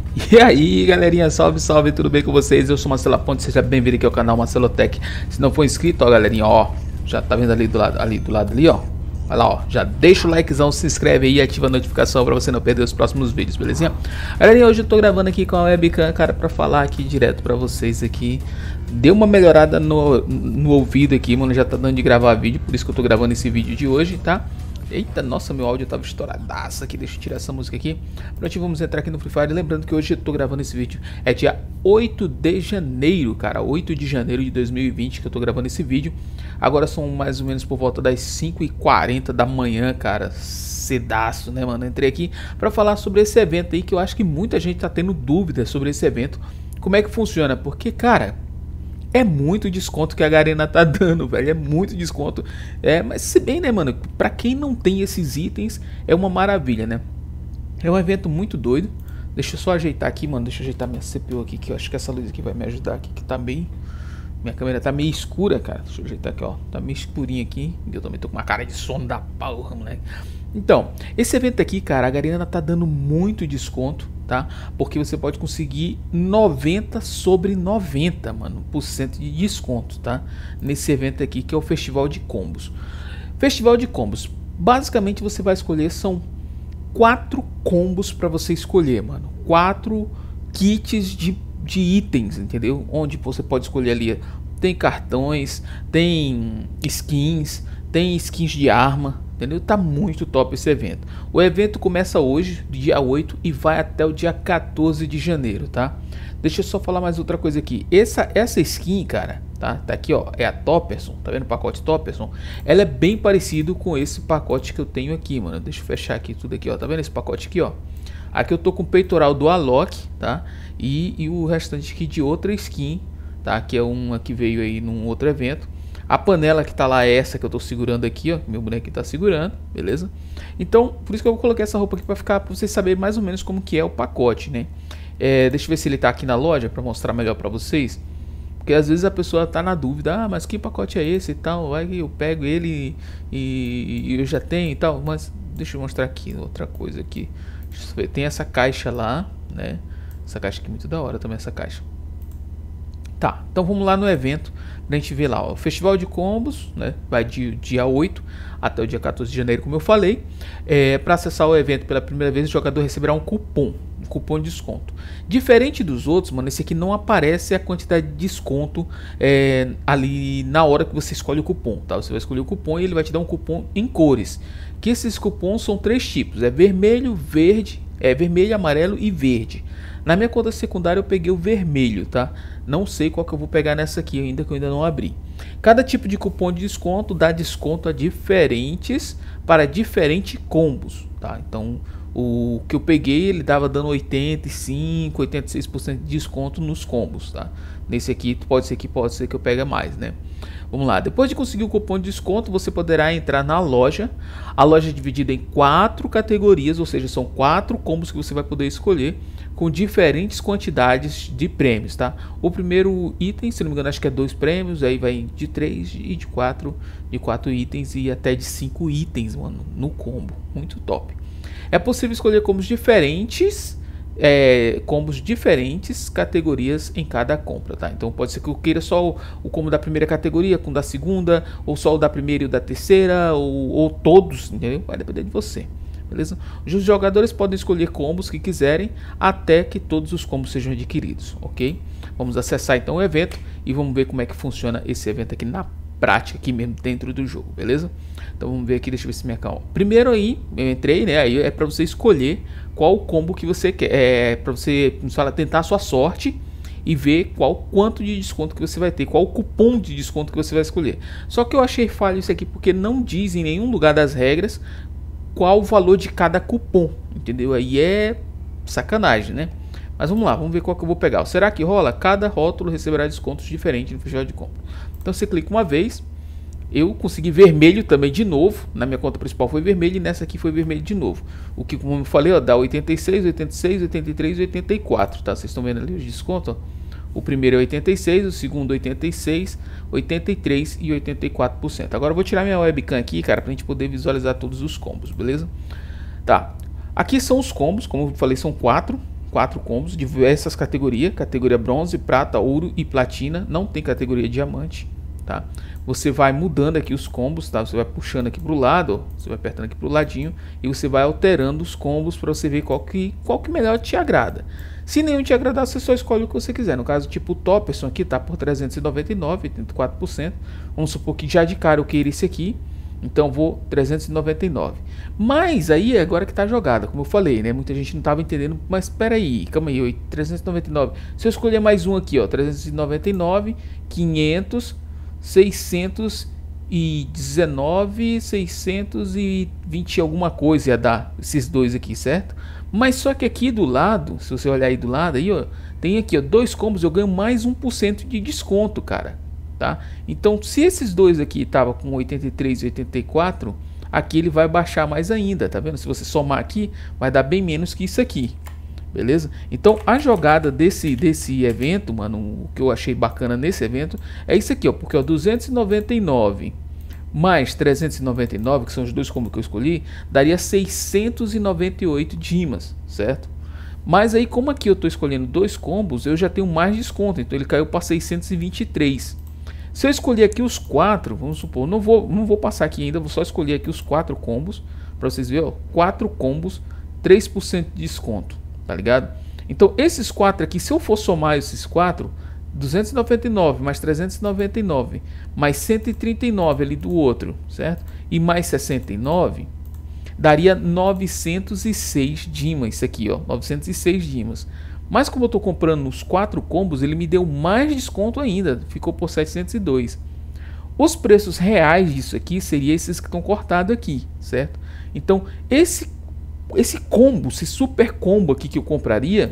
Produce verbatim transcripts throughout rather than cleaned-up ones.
E aí, galerinha, salve, salve, tudo bem com vocês? Eu sou Marcelo Ponte, seja bem-vindo aqui ao canal Marcelo Tech. Se não for inscrito, ó, galerinha, ó, já tá vendo ali do lado, ali do lado ali, ó. Vai lá, ó, já deixa o likezão, se inscreve aí e ativa a notificação pra você não perder os próximos vídeos, belezinha? Galerinha, hoje eu tô gravando aqui com a webcam, cara, pra falar aqui direto pra vocês aqui. Deu uma melhorada no, no ouvido aqui, mano, já tá dando de gravar vídeo, por isso que eu tô gravando esse vídeo de hoje, tá? Eita, nossa, meu áudio tava estouradaço aqui, deixa eu tirar essa música aqui. Pronto, vamos entrar aqui no Free Fire. Lembrando que hoje eu tô gravando esse vídeo, é dia oito de janeiro, cara, oito de janeiro de dois mil e vinte que eu tô gravando esse vídeo. Agora são mais ou menos por volta das cinco e quarenta da manhã, cara, cedaço, né, mano? Entrei aqui pra falar sobre esse evento aí, que eu acho que muita gente tá tendo dúvidas sobre esse evento. Como é que funciona? Porque, cara, é muito desconto que a Garena tá dando, velho. É muito desconto. É, mas se bem, né, mano? Pra quem não tem esses itens, é uma maravilha, né? É um evento muito doido. Deixa eu só ajeitar aqui, mano. Deixa eu ajeitar minha C P U aqui, que eu acho que essa luz aqui vai me ajudar aqui, que tá bem... Minha câmera tá meio escura, cara. Deixa eu ajeitar aqui, ó. Tá meio escurinha aqui. Eu também tô com uma cara de sono da porra, moleque. Então, esse evento aqui, cara, a Garena tá dando muito desconto, tá? Porque você pode conseguir noventa sobre noventa, mano, por cento de desconto, tá? Nesse evento aqui, que é o Festival de Combos. Festival de Combos. Basicamente, você vai escolher, são quatro combos para você escolher, mano. Quatro kits de, de itens, entendeu? Onde você pode escolher ali, tem cartões, tem skins, tem skins de arma, entendeu? Tá muito top esse evento. O evento começa hoje, dia oito, e vai até o dia quatorze de janeiro, tá? Deixa eu só falar mais outra coisa aqui. Essa, essa skin, cara, tá? Tá aqui, ó, é a Topperson, tá vendo o pacote Topperson? Ela é bem parecido com esse pacote que eu tenho aqui, mano. Deixa eu fechar aqui tudo aqui, ó. Tá vendo esse pacote aqui, ó? Aqui eu tô com o peitoral do Alok, tá? E, e o restante aqui de outra skin, tá? Que é uma que veio aí num outro evento. A panela que tá lá é essa que eu tô segurando aqui, ó. Meu boneco tá segurando, beleza? Então, por isso que eu vou colocar essa roupa aqui pra ficar, pra vocês saberem mais ou menos como que é o pacote, né? É, deixa eu ver se ele tá aqui na loja pra mostrar melhor pra vocês. Porque às vezes a pessoa tá na dúvida, ah, mas que pacote é esse e tal? Vai que eu pego ele e, e eu já tenho e tal. Mas deixa eu mostrar aqui outra coisa aqui. Deixa eu ver. Tem essa caixa lá, né? Essa caixa aqui é muito da hora também, essa caixa. Tá, então vamos lá no evento pra gente ver lá, ó, o Festival de Combos, né, vai de dia oito até o dia quatorze de janeiro, como eu falei. É, para acessar o evento pela primeira vez, o jogador receberá um cupom, um cupom de desconto. Diferente dos outros, mano, esse aqui não aparece a quantidade de desconto é, ali na hora que você escolhe o cupom, tá? Você vai escolher o cupom e ele vai te dar um cupom em cores, que esses cupons são três tipos, é vermelho, verde, é vermelho, amarelo e verde. Na minha conta secundária eu peguei o vermelho, tá? Não sei qual que eu vou pegar nessa aqui ainda, que eu ainda não abri. Cada tipo de cupom de desconto dá desconto a diferentes para diferentes combos, tá? Então o que eu peguei ele dava dando oitenta e cinco, oitenta e seis por cento de desconto nos combos, tá? Nesse aqui pode ser que pode ser que eu pegue mais, né? Vamos lá, depois de conseguir o cupom de desconto, você poderá entrar na loja. A loja é dividida em quatro categorias, ou seja, são quatro combos que você vai poder escolher com diferentes quantidades de prêmios, tá? O primeiro item, se não me engano, acho que é dois prêmios, aí vai de três e de quatro, de quatro itens e até de cinco itens, mano, no combo. Muito top. É possível escolher combos diferentes, é, combos diferentes, categorias em cada compra, tá? Então pode ser que eu queira só o, o combo da primeira categoria, com o da segunda, ou só o da primeira e o da terceira, ou, ou todos, entendeu? Vai depender de você. Beleza? Os jogadores podem escolher combos que quiserem até que todos os combos sejam adquiridos, ok? Vamos acessar então o evento e vamos ver como é que funciona esse evento aqui na prática, aqui mesmo dentro do jogo, beleza? Então vamos ver aqui, deixa eu ver se minha calma. Primeiro aí, eu entrei, né? Aí é para você escolher qual combo que você quer, é para você, como se fala, tentar a sua sorte e ver qual quanto de desconto que você vai ter, qual cupom de desconto que você vai escolher. Só que eu achei falho isso aqui porque não diz em nenhum lugar das regras qual o valor de cada cupom, entendeu? Aí é sacanagem, né? Mas vamos lá, vamos ver qual que eu vou pegar. Será que rola? Cada rótulo receberá descontos diferentes no festival de compra. Então você clica uma vez, eu consegui vermelho também de novo. Na minha conta principal foi vermelho e nessa aqui foi vermelho de novo. O que, como eu falei, ó, dá oitenta e seis, oitenta e seis, oitenta e três e oitenta e quatro, tá? Vocês estão vendo ali os descontos, ó? O primeiro é oitenta e seis, o segundo oitenta e seis, oitenta e três e oitenta e quatro por cento. Agora eu vou tirar minha webcam aqui, cara, pra gente poder visualizar todos os combos, beleza? Tá. Aqui são os combos, como eu falei, são quatro. quatro combos, diversas categorias, categoria bronze, prata, ouro e platina, não tem categoria diamante, tá? Você vai mudando aqui os combos, tá? Você vai puxando aqui para o lado, ó, você vai apertando aqui para o ladinho e você vai alterando os combos para você ver qual que, qual que melhor te agrada. Se nenhum te agradar, você só escolhe o que você quiser. No caso, tipo o Topperson aqui tá por trezentos e noventa e nove, oitenta e quatro por cento. Vamos supor que já de cara eu queira esse aqui. Então vou trezentos e noventa e nove. Mas aí é agora que tá a jogada, como eu falei, né? Muita gente não tava entendendo, mas espera aí, calma aí, trezentos e noventa e nove. Se eu escolher mais um aqui, ó, trezentos e noventa e nove, quinhentos, seiscentos e dezenove, seiscentos e vinte alguma coisa ia dar esses dois aqui, certo? Mas só que aqui do lado, se você olhar aí do lado aí, ó, tem aqui, ó, dois combos, eu ganho mais um por cento de desconto, cara. Tá? Então, se esses dois aqui estavam com oitenta e três e oitenta e quatro, aqui ele vai baixar mais ainda, tá vendo? Se você somar aqui, vai dar bem menos que isso aqui, beleza? Então, a jogada desse, desse evento, mano, o que eu achei bacana nesse evento é isso aqui, ó, porque ó, duzentos e noventa e nove mais trezentos e noventa e nove, que são os dois combos que eu escolhi, daria seiscentos e noventa e oito dimas, certo? Mas aí, como aqui eu estou escolhendo dois combos, eu já tenho mais desconto, então ele caiu para seiscentos e vinte e três. Se eu escolher aqui os quatro, vamos supor, não vou, não vou passar aqui ainda, vou só escolher aqui os quatro combos, para vocês verem, ó, quatro combos, três por cento de desconto, tá ligado? Então, esses quatro aqui, se eu for somar esses quatro, duzentos e noventa e nove mais trezentos e noventa e nove, mais cento e trinta e nove ali do outro, certo? E mais sessenta e nove, daria novecentos e seis dimas, isso aqui, ó, novecentos e seis dimas. Mas como eu estou comprando os quatro combos, ele me deu mais desconto ainda, ficou por setecentos e dois. Os preços reais disso aqui seriam esses que estão cortados aqui, certo? Então, esse, esse combo, esse super combo aqui que eu compraria,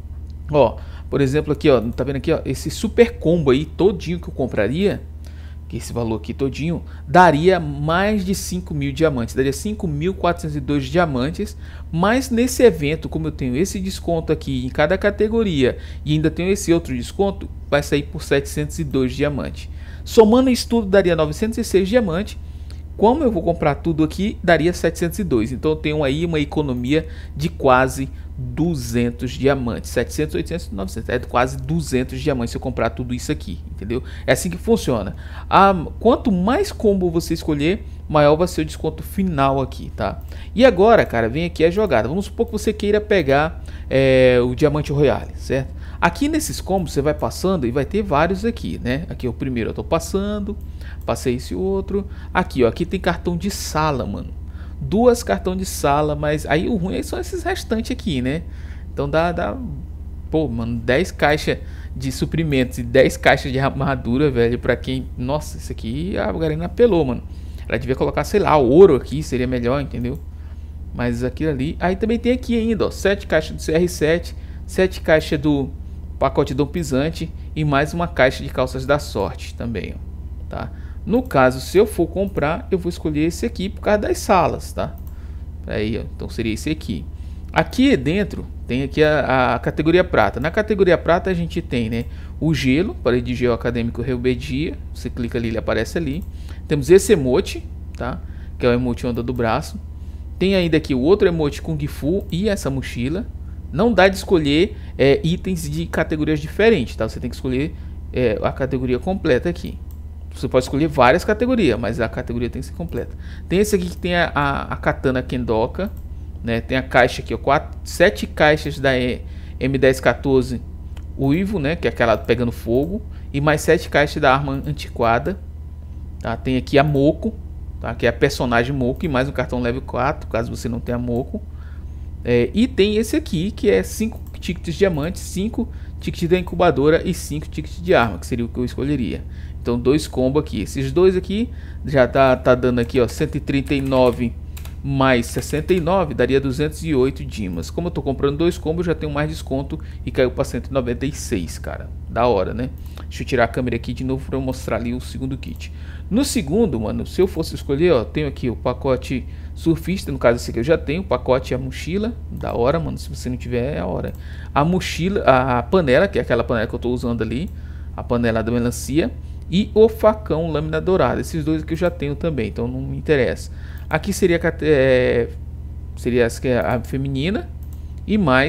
ó, por exemplo aqui, ó, tá vendo aqui, ó, esse super combo aí, todinho que eu compraria, que esse valor aqui todinho, daria mais de cinco mil diamantes, daria cinco mil quatrocentos e dois diamantes, mas nesse evento, como eu tenho esse desconto aqui em cada categoria, e ainda tenho esse outro desconto, vai sair por setecentos e dois diamantes. Somando isso tudo, daria novecentos e seis diamantes, como eu vou comprar tudo aqui, daria setecentos e dois, então eu tenho aí uma economia de quase duzentos diamantes, setecentos, oitocentos, novecentos, é quase duzentos diamantes se eu comprar tudo isso aqui, entendeu? É assim que funciona. Ah, quanto mais combo você escolher, maior vai ser o desconto final aqui, tá? E agora, cara, vem aqui a jogada. Vamos supor que você queira pegar é, o Diamante Royale, certo? Aqui nesses combos você vai passando e vai ter vários aqui, né? Aqui é o primeiro, eu tô passando, passei esse outro. Aqui, ó, aqui tem cartão de sala, mano. Duas cartão de sala, mas aí o ruim são esses restantes aqui, né? Então dá, dá pô, mano, dez caixas de suprimentos e dez caixas de armadura, velho, pra quem... Nossa, isso aqui a Garena apelou, mano. Ela devia colocar, sei lá, ouro aqui, seria melhor, entendeu? Mas aquilo ali... Aí também tem aqui ainda, ó, sete caixas do C R sete, sete caixas do pacote Dom Pisante e mais uma caixa de calças da sorte também, ó, tá? No caso, se eu for comprar, eu vou escolher esse aqui por causa das salas, tá? Aí, ó, então seria esse aqui. Aqui dentro tem aqui a, a categoria prata. Na categoria prata a gente tem, né, o gelo, parede de gelo acadêmico Rebeldia. Você clica ali, ele aparece ali. Temos esse emote, tá? Que é o emote onda do braço. Tem ainda aqui o outro emote Kung Fu e essa mochila. Não dá de escolher é, itens de categorias diferentes, tá? Você tem que escolher é, a categoria completa aqui. Você pode escolher várias categorias, mas a categoria tem que ser completa. Tem esse aqui que tem a, a, a katana Kendoka, né? Tem a caixa aqui, ó, quatro, sete caixas da M dez quatorze Uivo, né? Que é aquela pegando fogo, e mais sete caixas da arma antiquada. Tá? Tem aqui a Moco, tá? Que é a personagem Moco, e mais um cartão level quatro, caso você não tenha Moco. É, e tem esse aqui que é cinco tickets diamantes, cinco tickets da incubadora e cinco tickets de arma, que seria o que eu escolheria. Então dois combos aqui, esses dois aqui já tá, tá dando aqui, ó, cento e trinta e nove mais sessenta e nove daria duzentos e oito dimas. Como eu tô comprando dois combos, já tenho mais desconto e caiu para cento e noventa e seis, cara. Da hora, né? Deixa eu tirar a câmera aqui de novo para eu mostrar ali o segundo kit. No segundo, mano, se eu fosse escolher, ó, tenho aqui o pacote surfista, no caso esse aqui eu já tenho, o pacote e a mochila, da hora, mano, se você não tiver é a hora. A mochila, a panela, que é aquela panela que eu tô usando ali, a panela da melancia, e o facão lâmina dourada. Esses dois aqui eu já tenho também, então não me interessa. Aqui seria, é, seria a feminina e mais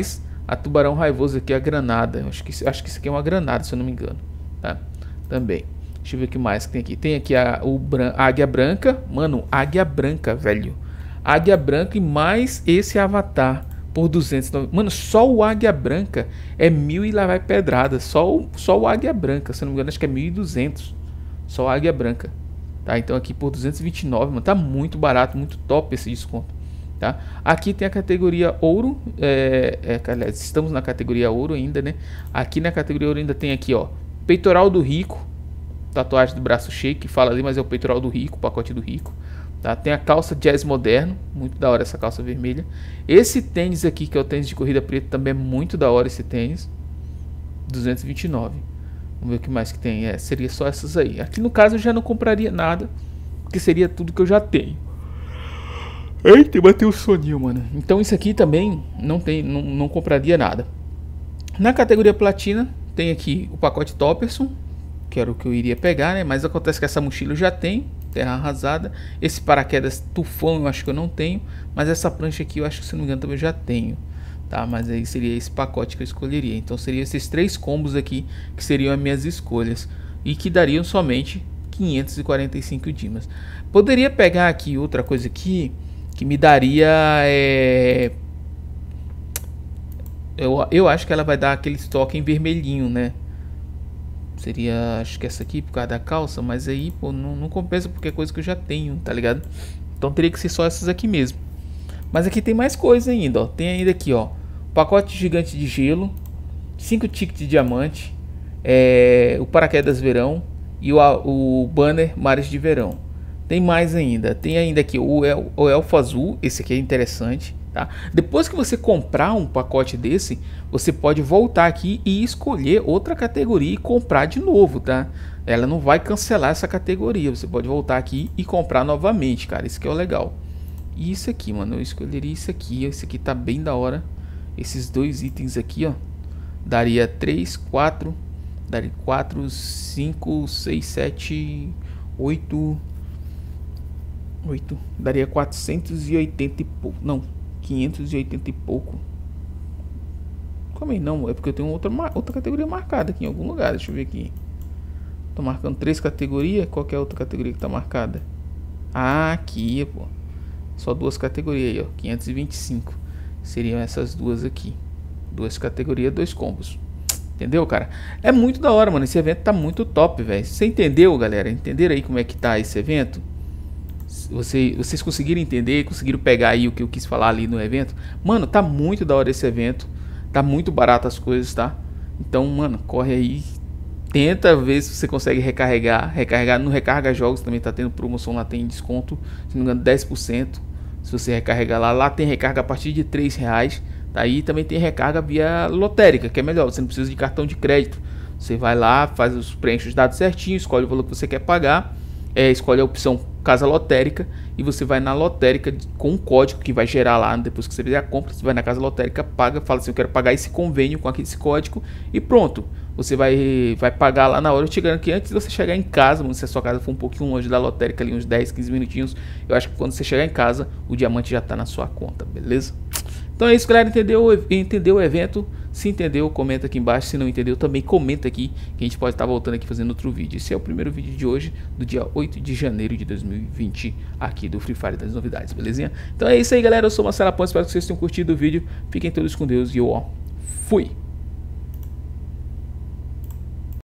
A tubarão raivoso aqui é a granada. Acho que, acho que isso aqui é uma granada, se eu não me engano. Tá? Também. Deixa eu ver o que mais que tem aqui. Tem aqui a, o bran a águia branca. Mano, águia branca, velho. Águia branca e mais esse avatar por duzentos. Mano, só o águia branca é mil e lá vai pedrada. Só o, só o águia branca, se eu não me engano, acho que é mil e duzentos. Só o águia branca. Tá? Então aqui por duzentos e vinte e nove, mano. Tá muito barato, muito top esse desconto. Tá? Aqui tem a categoria ouro. É, é, aliás, estamos na categoria ouro ainda, né? Aqui na categoria ouro ainda tem aqui, ó. Peitoral do rico. Tatuagem do braço cheio, que fala ali, mas é o peitoral do rico, pacote do rico. Tá? Tem a calça jazz moderno, muito da hora essa calça vermelha. Esse tênis aqui, que é o tênis de corrida preto, também é muito da hora esse tênis. duzentos e vinte e nove. Vamos ver o que mais que tem. É, seria só essas aí. Aqui no caso eu já não compraria nada, porque seria tudo que eu já tenho. Eita, bateu o soninho, mano. Então isso aqui também não, tem, não, não compraria nada. Na categoria platina, tem aqui o pacote Topperson, que era o que eu iria pegar, né? Mas acontece que essa mochila eu já tenho, terra arrasada. Esse paraquedas tufão eu acho que eu não tenho, mas essa prancha aqui eu acho que, se não me engano, também eu já tenho, tá? Mas aí seria esse pacote que eu escolheria. Então seriam esses três combos aqui que seriam as minhas escolhas e que dariam somente quinhentos e quarenta e cinco dimas. Poderia pegar aqui outra coisa aqui que me daria é... eu, eu acho que ela vai dar aquele estoque em vermelhinho, né? Seria, acho que essa aqui por causa da calça, mas aí, pô, não, não compensa porque é coisa que eu já tenho, tá ligado? Então teria que ser só essas aqui mesmo. Mas aqui tem mais coisa ainda, ó. Tem ainda aqui, ó, pacote gigante de gelo, cinco tickets de diamante, é, o paraquedas verão e o, o banner mares de verão. Tem mais ainda, tem ainda aqui o, el, o elfo azul, esse aqui é interessante. Tá? Depois que você comprar um pacote desse, você pode voltar aqui e escolher outra categoria e comprar de novo, tá? Ela não vai cancelar essa categoria, você pode voltar aqui e comprar novamente, cara, isso que é o legal. E isso aqui, mano, eu escolheria isso aqui, esse aqui tá bem da hora. Esses dois itens aqui, ó, daria três, quatro, daria quatro, cinco, seis, sete, oito, oito, daria quatrocentos e oitenta e pouco, não, quinhentos e oitenta e pouco. Como aí? Não, é porque eu tenho outra, outra categoria marcada aqui em algum lugar. Deixa eu ver aqui. Tô marcando três categorias. Qual que é a outra categoria que tá marcada? Ah, aqui, pô. Só duas categorias aí, ó. quinhentos e vinte e cinco. Seriam essas duas aqui. Duas categorias, dois combos. Entendeu, cara? É muito da hora, mano. Esse evento tá muito top, velho. Você entendeu, galera? Entenderam aí como é que tá esse evento? Você, vocês conseguiram entender, conseguiram pegar aí o que eu quis falar ali no evento? Mano, tá muito da hora esse evento. Tá muito barato as coisas, tá? Então, mano, corre aí. Tenta ver se você consegue recarregar. Recarregar no Recarga Jogos também tá tendo promoção lá, tem desconto, se não me engano, dez por cento. Se você recarregar lá, lá tem recarga a partir de três reais. Tá? Aí também tem recarga via lotérica, que é melhor, você não precisa de cartão de crédito. Você vai lá, faz os preenche os dados certinho, escolhe o valor que você quer pagar. É, escolhe a opção casa lotérica e você vai na lotérica com um código que vai gerar lá depois que você fizer a compra. Você vai na casa lotérica, paga, fala assim, eu quero pagar esse convênio com esse código e pronto. Você vai, vai pagar lá na hora. Eu te garanto que antes de você chegar em casa, se a sua casa for um pouquinho longe da lotérica, ali uns dez, quinze minutinhos, eu acho que quando você chegar em casa, o diamante já está na sua conta, beleza? Então é isso, galera. Entendeu, entendeu o evento? Se entendeu, comenta aqui embaixo. Se não entendeu, também comenta aqui, que a gente pode estar voltando aqui fazendo outro vídeo. Esse é o primeiro vídeo de hoje, do dia oito de janeiro de dois mil e vinte, aqui do Free Fire das novidades, belezinha? Então é isso aí, galera. Eu sou o Marcelo Pontes, espero que vocês tenham curtido o vídeo. Fiquem todos com Deus e eu, ó, fui!